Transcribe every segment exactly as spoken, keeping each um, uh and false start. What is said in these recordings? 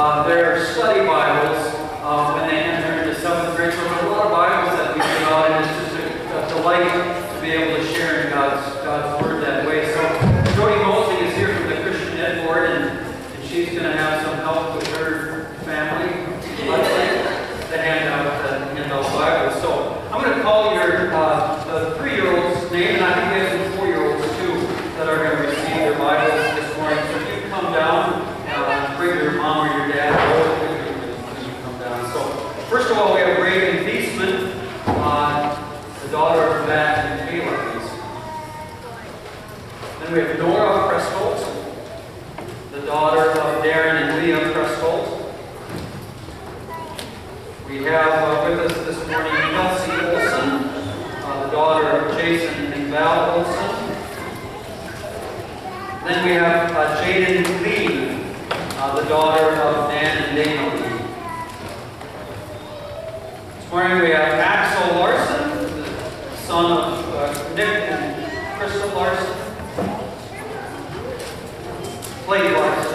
uh, their study Bibles uh, when they enter into seventh grade. So there's a lot of Bibles that we give out, and it's just a, a delight to be able to share in God's, God's Word that way. So Jody Mosley is here from the Christian Ed Board, and, and she's going to have some help with her family. To hand out the hand out Bibles. So I'm going to call your uh, the three-year-old's name, and I think we have some four-year-olds too that are going to receive their Bibles this morning. So if you come down, uh, bring your mom or your dad over when you come down. So first of all, we have Reagan Feastman, uh, the daughter of Matt and Kayla Feastman. Then we have Nora Prescolt, the daughter of Darren and Leah Prescolt. We have uh, with us this morning Kelsey Olson, uh, the daughter of Jason and Val Olson. Then we have uh, Jaden Lee, uh, the daughter of Dan and Dana Lee. This morning we have Axel Larson, the son of uh, Nick and Crystal Larson. Blake Larson.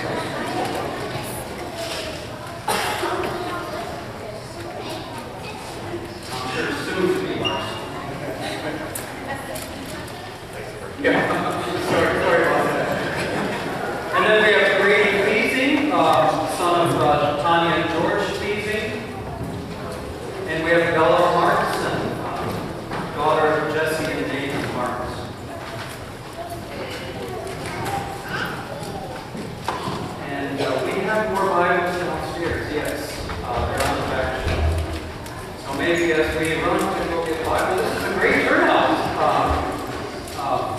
Yeah, sorry, sorry about that. And then we have Grady Feasing, uh, son of uh, Tanya and George Feasing. And we have Bella Markson, uh, daughter of Jesse and Nathan Marks. And uh, we have more Bibles downstairs, yes. Uh, they're on the back shelf. So maybe as we run to go get Bibles, this is a great turnout. Uh, uh,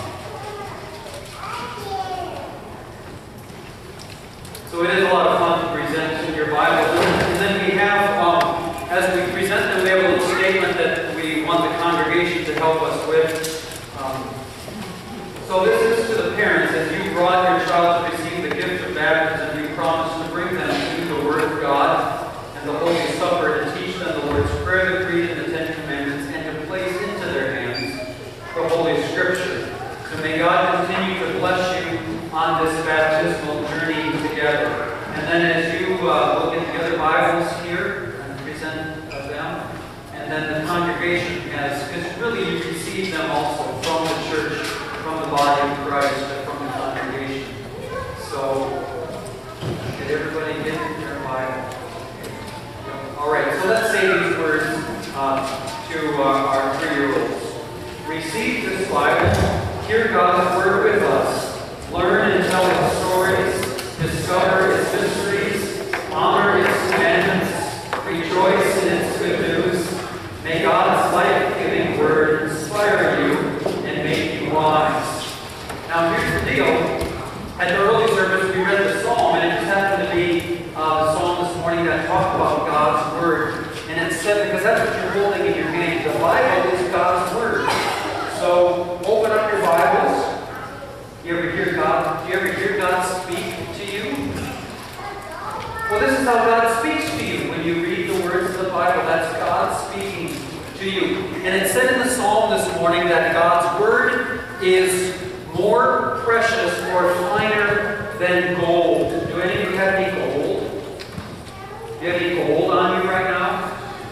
So it is a lot of fun to present in your Bibles. And then we have, um, as we present them, we have a little statement that we want the congregation to help us with. Um, so this is to the parents. As you brought your child to receive the gift of baptism, you promised to bring them to the Word of God and the Holy Supper to teach them the Lord's Prayer, the Creed, and the Ten Commandments, and to place into their hands the Holy Scripture. So may God continue to bless you on this baptismal journey together. And then as you uh, will get together Bibles here and present uh, them, and then the congregation has, because really you receive them also from the church, from the body of Christ, and from the congregation. So, did everybody get their Bible? All right, so let's say these words uh, to uh, our three-year-olds. Receive this Bible. Hear God's Word with us. Learn and tell its stories. Discover its mysteries. Honor its commandments. Rejoice in its good news. May God's life-giving Word inspire you and make you wise. Now here's the deal. At the early service we read the psalm, and it just happened to be uh, the psalm this morning that talked about God's Word. And it said, because that's what you're holding in your hand, the Bible is God's Word. So open up your Bibles. You ever hear God? Do you ever hear God speak to you? Well, this is how God speaks to you when you read the words of the Bible. That's God speaking to you. And it said in the psalm this morning that God's Word is more precious or finer than gold. Do any of you have any gold? Do you have any gold on you right now?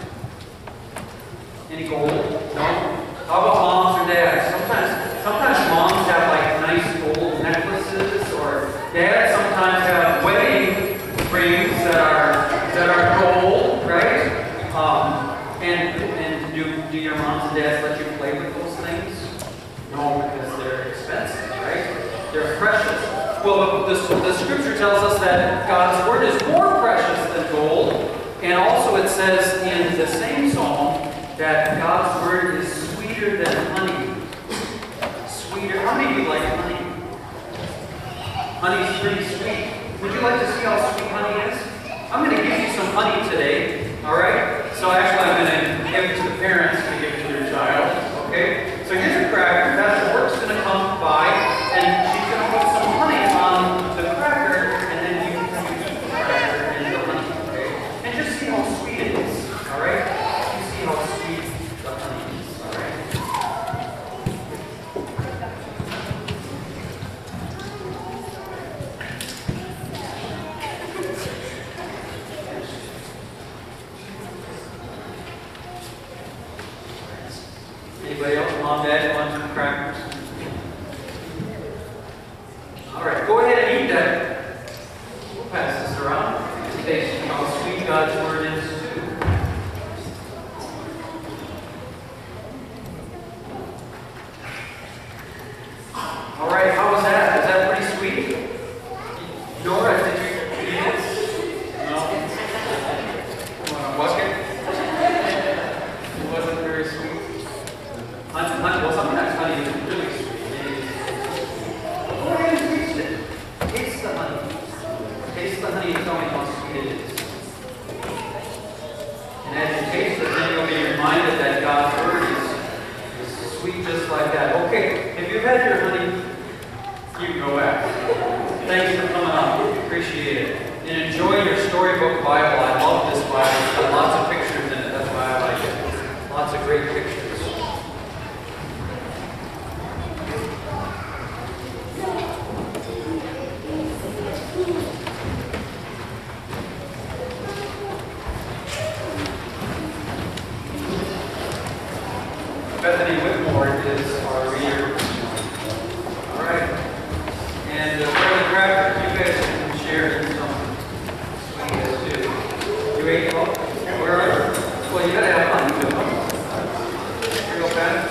Any gold? No? How about moms or dads? Sometimes, sometimes moms have like nice gold necklaces, or dads sometimes have wedding rings that are that are gold, right? Um, and and do do your moms and dads let you play with those things? No, because they're expensive, right? They're precious. Well, the, the, the Scripture tells us that God's Word is more precious than gold, and also it says in the same psalm that God's Word is sweeter than honey. Sweeter. How many of you like honey? Honey's pretty sweet. Would you like to see how sweet honey is? I'm going to give you some honey today. All right? So actually, I'm going to give it to the parents to give it to your child. Okay? So here's a cracker. Pastor Brooke's going to come by, and she's going to put some honey on the cracker, and then you can eat the cracker and the honey. Okay? And just see how sweet it is. All right? You see how sweet the honey is. All right? mom, dad, want some crackers? All right, go ahead and eat that. We'll pass this around. Taste how sweet God's word is too. All right, how was that? Was that pretty sweet? Nora, did you eat it? No? Want a bucket? It wasn't very sweet. Honey, honey, well, sometimes honey is really sweet. Go ahead and taste it. Taste the honey. Taste the honey and tell me how sweet it is. And as you taste it, then you'll be reminded that God's word is, is sweet just like that. Okay, if you've had your honey, you can go back. Thanks for coming on. Appreciate it. And enjoy your storybook Bible. I love this Bible. It's got lots of pictures in it. That's why I like it. Lots of great pictures. Bethany Whitmore is our reader. All right. And uh, Brother Cracker, you guys can share in some sweetness too. You ate all? Where are you? Well, you gotta have honey too. Here you go, Pat.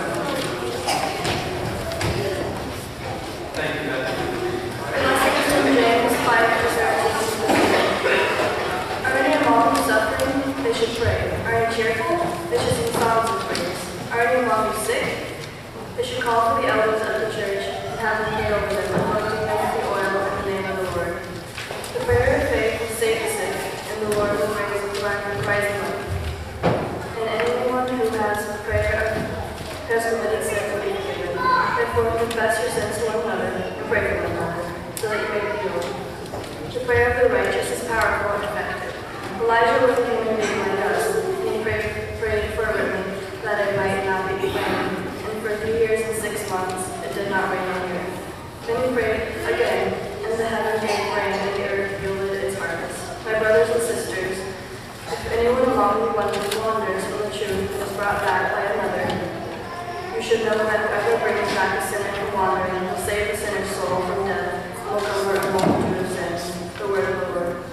Thank you, Bethany. The lesson from James five thirteen. Are any among you suffering? They should pray. Are you cheerful? They should sing songs of praise. Are any among you sick? They should call for the elders of the church and have them pray over them, anointing them with the oil in the name of the Lord. The prayer of faith will save the sick, and the Lord will raise them. And anyone who has prayer who has committed sin will be forgiven. Therefore, confess your sins to one another and pray for one another, so that you may be healed. The prayer of the righteous is powerful and effective. Elijah was a human being like us, and he prayed, prayed fervently that it might not be rain, and for three years and six months it did not rain on the earth. Then he prayed again, and the heaven gave rain, and the earth yielded its harvest. My brothers and sisters, if anyone among you wanders from the truth and is brought back by another, you should know that whoever brings back a sinner from wandering will save the sinner's soul from death and will cover a multitude of sins. The word of the Lord.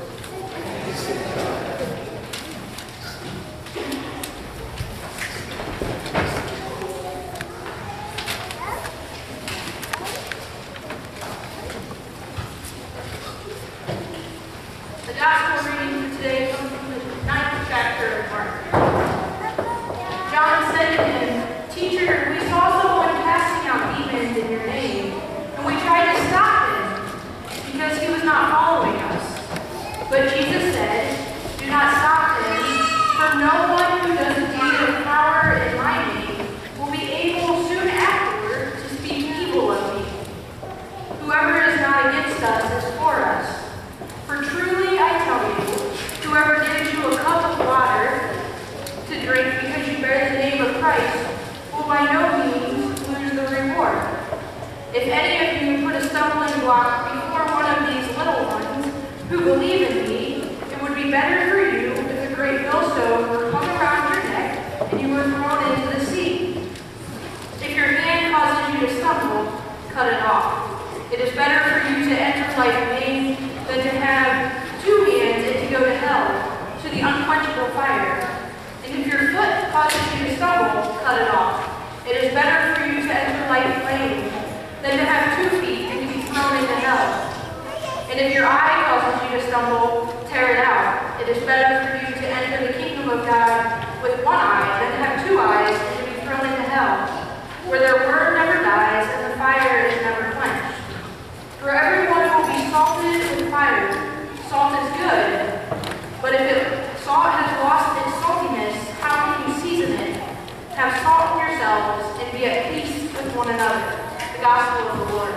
The gospel reading for today comes from the ninth chapter of Mark. John said to him, "Teacher, we saw someone casting out demons in your name, and we tried to stop him because he was not following us." But Jesus said, "Do not stop him, for no one who does a deed of power in my name will be able soon afterward to speak evil of me. Whoever is not against us is for us. For truly I tell you, whoever gives you a cup of water to drink because you bear the name of Christ will by no means lose the reward. If any of you put a stumbling block before one of these little ones who believe in me, it would be better for you if a great millstone were hung around your neck and you were thrown into the sea. If your hand causes you to stumble, cut it off. It is better for you to enter life maimed than to have two hands and to go to hell, to the unquenchable fire. And if your foot causes you to stumble, cut it off. It is better for you to enter life lame than to have two feet and to be thrown into hell. And if your eye causes you to stumble, tear it out. It is better for you to enter the kingdom of God with one eye than to have two eyes and to be thrown into hell, where their word never dies and the fire is never quenched. For everyone will be salted with fire. Salt is good, but if it, salt has lost its saltiness, how can you season it? Have salt in yourselves and be at peace with one another. The gospel of the Lord.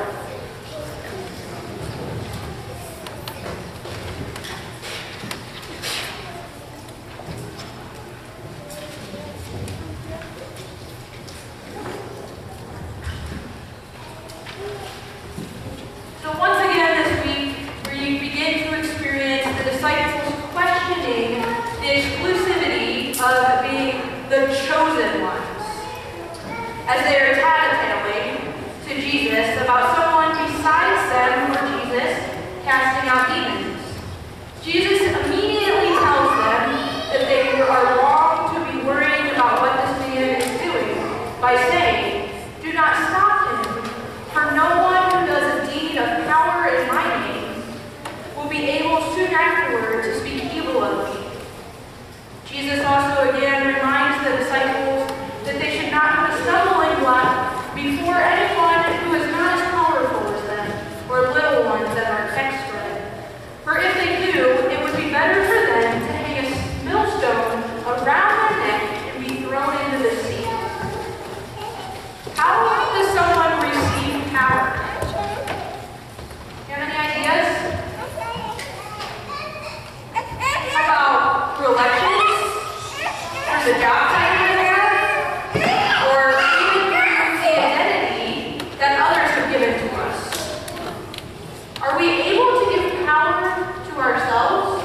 So once again this week, we begin to experience the disciples questioning the exclusivity of being the chosen ones, as they are about someone besides them or Jesus casting out demons. Jesus immediately tells them that they are wrong to be worrying about what this man is doing by saying, "Do not stop him, for no one who does a deed of power in my name will be able soon afterward to speak evil of me." Jesus also again reminds the disciples that they should not put a stumbling block before anyone who is not as powerful as them, or little ones that are text read. For if they do, it would be better for them to hang a millstone around their neck and be thrown into the sea. How does someone receive power? Do you have any ideas? How about through elections? Through the job title they have? Or even through the identity that others have given to us? Are we able to give power to ourselves?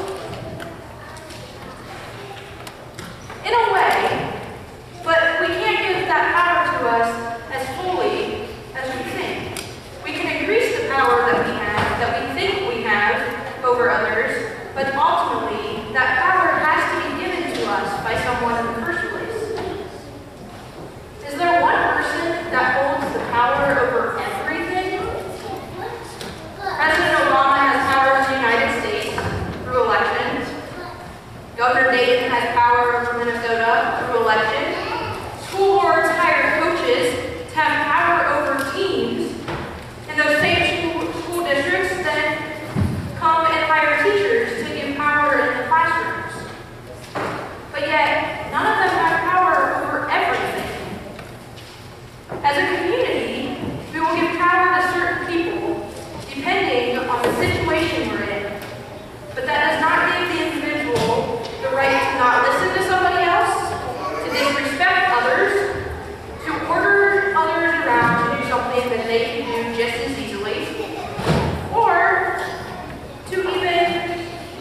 In a way, but we can't give that power to us as fully as we think. We can increase the power that we have, that we think we have over others, but ultimately, that power has to be given to us by someone in the first place. Is there one person that holds the power over everything? President Obama has power in the United States through elections. Governor Dayton has power over Minnesota through election. School boards hire coaches to have power over teams, and those same school, school districts then come and hire teachers to give power in the classrooms. But yet, none of them have power over everything. As a community, we will give power to certain people, depending on the situation we're in. But that does not give the individual the right to not listen to somebody else, to disrespect others, to order others around to do something that they can do just as easily, or to even,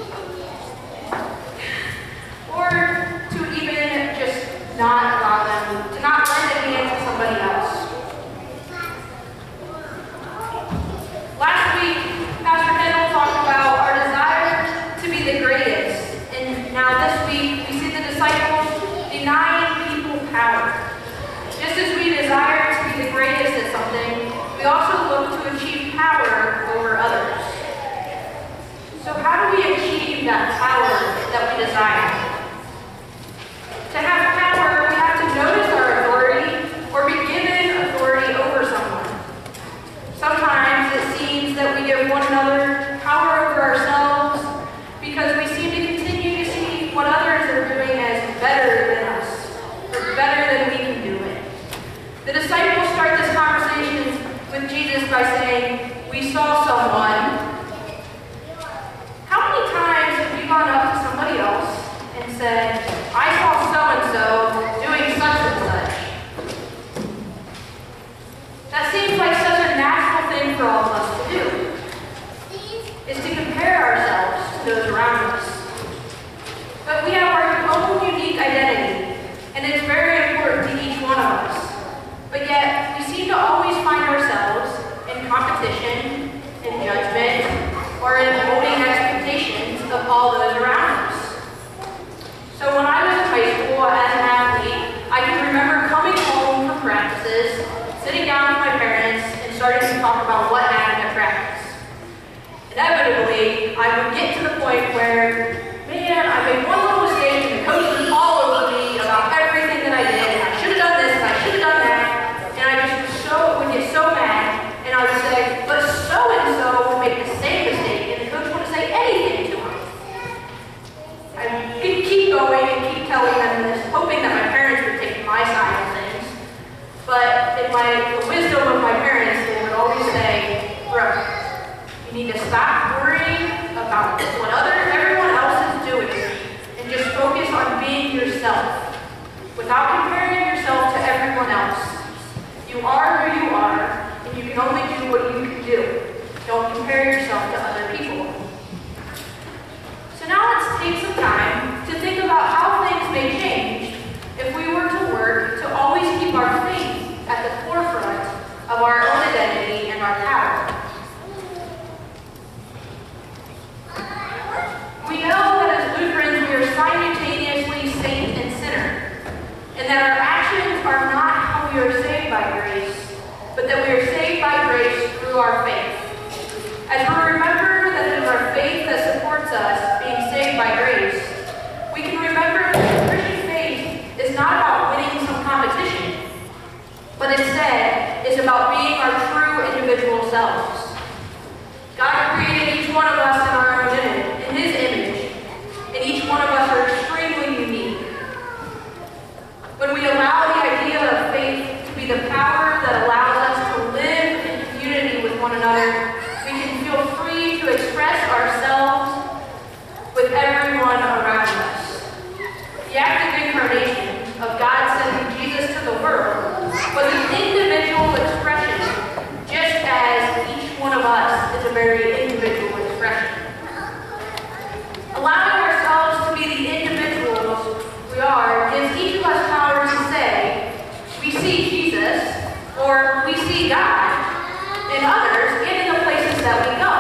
or to even just not allow them, to not lend a hand to somebody else. Last week, Pastor Kendall talked about our desire to be the greatest. And now this week, we see the disciples denying people power. Just as we desire to be the greatest at something, we also look to achieve power over others. So how do we achieve that power that we desire? To have power, we have to notice our authority or be given authority over someone. Sometimes it seems that we give one another power over ourselves because we seem to continue to see what others are doing as better than us, or better than we can do it. The disciples start this conversation with Jesus by saying, "We saw someone." How many times have you gone up to somebody else and said, "I saw so-and-so doing such and such"? That seems like such a natural thing for all of us to do, is to compare ourselves to those around us. But we have our own unique identity, and it's very important to each one of us. But yet, we seem to always find ourselves in competition, in judgment, or in holding expectations of all those around us. So when I was in high school as an athlete, I can remember coming home from practices, sitting down with my parents, and starting to talk about what happened at practice. Inevitably, I would get to the point where, man, I made one little mistake and the coach was all over me about everything that I did, and I should have done this and I should have done that, and I just so would get so mad, and I would say, but so-and-so would make the same mistake, and the coach wouldn't say anything to him. I could keep going and keep telling them this, hoping that my parents would take my side of things, but in my, the wisdom of my parents, they would always say, Brooke, you need to stop worrying about what other everyone else is doing and just focus on being yourself without comparing yourself to everyone else. You are who you are, and you can only do what you can do. Don't compare yourself to other people. So now let's take some time to think about how things may change if we were to work to always keep our faith at the forefront of our own identity and our about being our true individual selves. God created each one of us in our own image, in His image, and each one of us are extremely unique. When we allow the idea of faith to be the power that allows us to live in community with one another, we can feel free to express ourselves with everyone around us. The act of incarnation, of God sending Jesus to the world, was an individual expression, just as each one of us is a very individual expression. Allowing ourselves to be the individuals we are gives each of us power to say, we see Jesus, or we see God, in others and in the places that we go.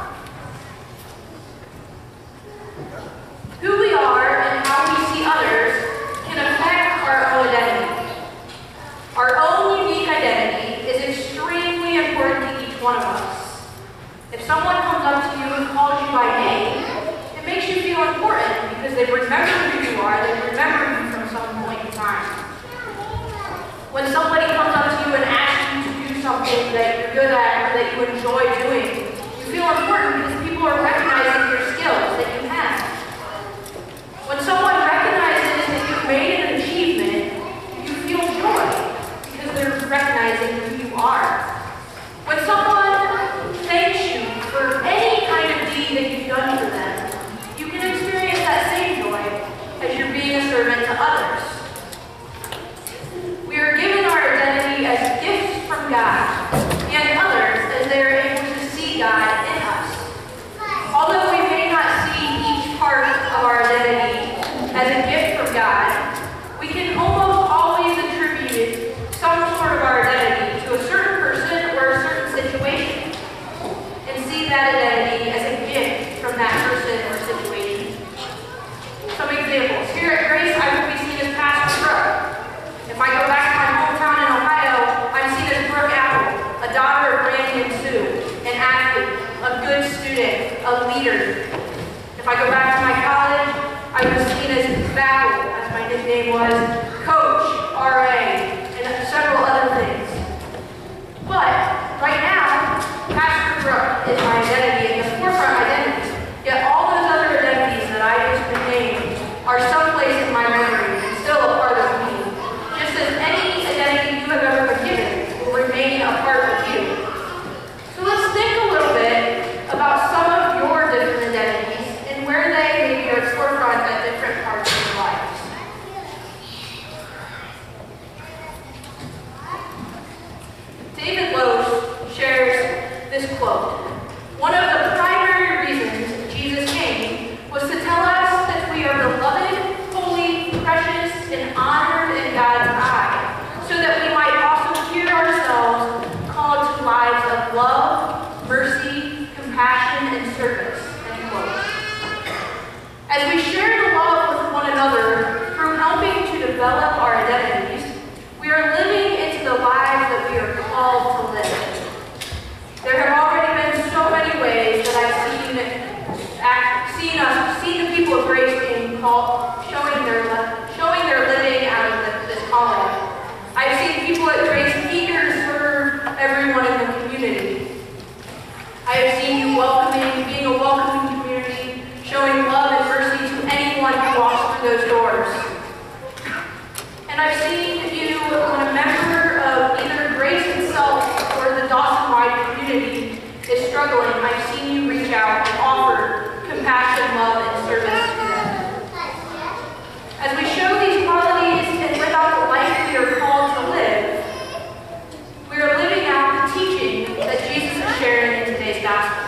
Who we are and how we see others can affect our own identity. Our own unique identity is extremely important to each one of us. If someone comes up to you and calls you by name, it makes you feel important because they remember who you are, they remember you from some point in time. When somebody comes up to you and asks you to do something that you're good at or that you enjoy doing, you feel important because people are recognizing your skills that you have. When someone recognizes that you've made an achievement, you feel joy because they're recognizing who you are. When someone thanks you for any kind of deed that you've done for them, you can experience that same joy as you're being a servant to others. We are given our identity as gifts from God and others as they are able to see God in us. Although we may not see each part of our identity as a gift from God, we can almost always attribute some sort of our identity to a certain person or a certain situation and see that identity as a gift from that person or situation. Some examples. Here at Grace, I will be seen as Pastor Brooke. If I go back to my hometown in Ohio, I'm seen as Brooke Apple, a daughter of Randy and Sue, an athlete, a good student, a leader. If I go back to my college, I was seen as Val, as my nickname was, Coach, R A, and several other things. But right now, Pastor Brooke is my identity and the forefront identity. Yet all those other identities that I just been named are someplace in my memory and still a part of me. Just as any identity you have ever been given will remain a part of you. So let's think a little bit about some of your different identities and where they may be at forefront at different parts of your lives. David Lowe's shares this quote. One of the primary reasons Jesus came was to tell us that we are beloved, holy, precious, and honored in God's eye, so that we might also hear ourselves called to lives of love, mercy, compassion, and service. End quote. As we share the love with one another through helping to develop our identities, we are living into the lives that we are called to live. There have already been so many ways that I've seen, act, seen us, seen the people of Grace being called, showing their showing their living out of this calling. I've seen people at Grace eager to serve everyone in the community. I have seen you welcoming, being a welcoming community, showing love and mercy to anyone who walks through those doors. And I've seen you, when a member of either Grace itself or the Dawson-wide community is struggling, I've seen you reach out and offer compassion, love, and service to them. As we show these qualities and live out the life we are called to live, we are living out the teaching that Jesus is sharing in today's gospel.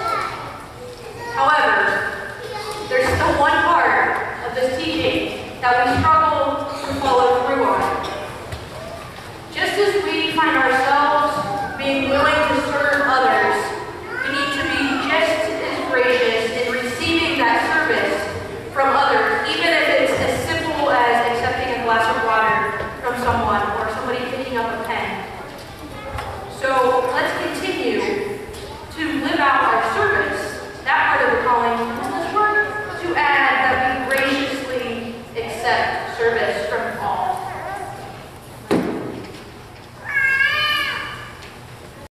However, there's still one part of this teaching that we struggle to follow through on. Just as we find ourselves